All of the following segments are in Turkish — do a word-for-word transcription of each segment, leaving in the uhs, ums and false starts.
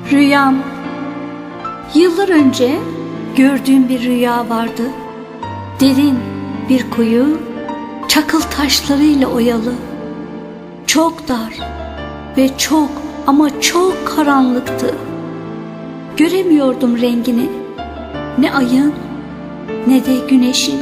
Rüyam. Yıllar önce gördüğüm bir rüya vardı. Derin bir kuyu, çakıl taşlarıyla oyalı. Çok dar ve çok ama çok karanlıktı. Göremiyordum rengini, ne ayın ne de güneşin.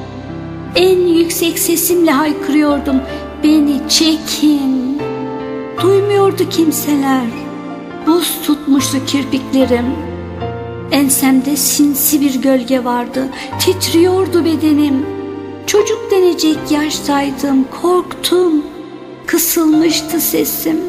En yüksek sesimle haykırıyordum, beni çekin. Duymuyordu kimseler. Buz tutmuştu kirpiklerim. Ensemde sinsi bir gölge vardı. Titriyordu bedenim. Çocuk denecek yaştaydım. Korktum. Kısılmıştı sesim.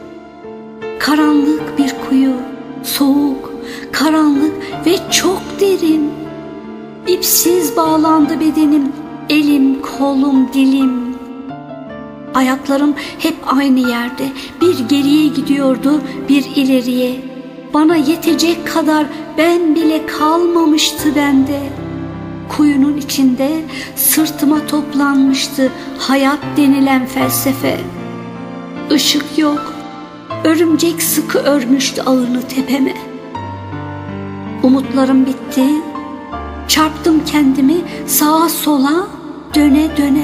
Karanlık bir kuyu. Soğuk, karanlık ve çok derin. İpsiz bağlandı bedenim. Elim, kolum, dilim. Ayaklarım hep aynı yerde. Bir geriye gidiyordu, bir ileriye. Bana yetecek kadar ben bile kalmamıştı bende. Kuyunun içinde sırtıma toplanmıştı hayat denilen felsefe. Işık yok, örümcek sıkı örmüştü ağını tepeme. Umutlarım bitti, çarptım kendimi sağa sola, döne döne.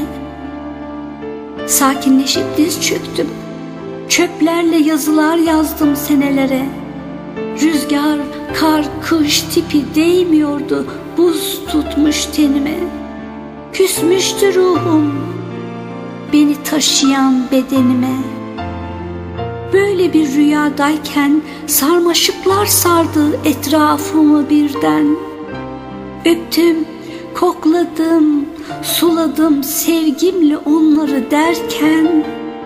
Sakinleşip diz çöktüm. Çöplerle yazılar yazdım senelere. Rüzgar, kar, kış tipi değmiyordu, buz tutmuş tenime. Küsmüştü ruhum, beni taşıyan bedenime. Böyle bir rüyadayken sarmaşıklar sardı etrafımı birden. Öptüm, kokladım, suladım sevgimle onları derken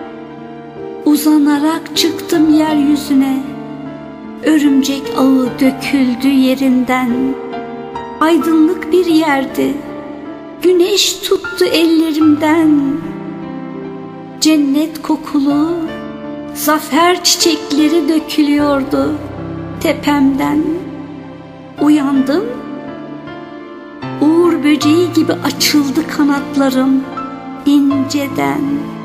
uzanarak çıktım yeryüzüne. Örümcek ağı döküldü yerinden. Aydınlık bir yerdi. Güneş tuttu ellerimden. Cennet kokulu zafer çiçekleri dökülüyordu tepemden. Uyandım. Uğur böceği gibi açıldı kanatlarım inceden.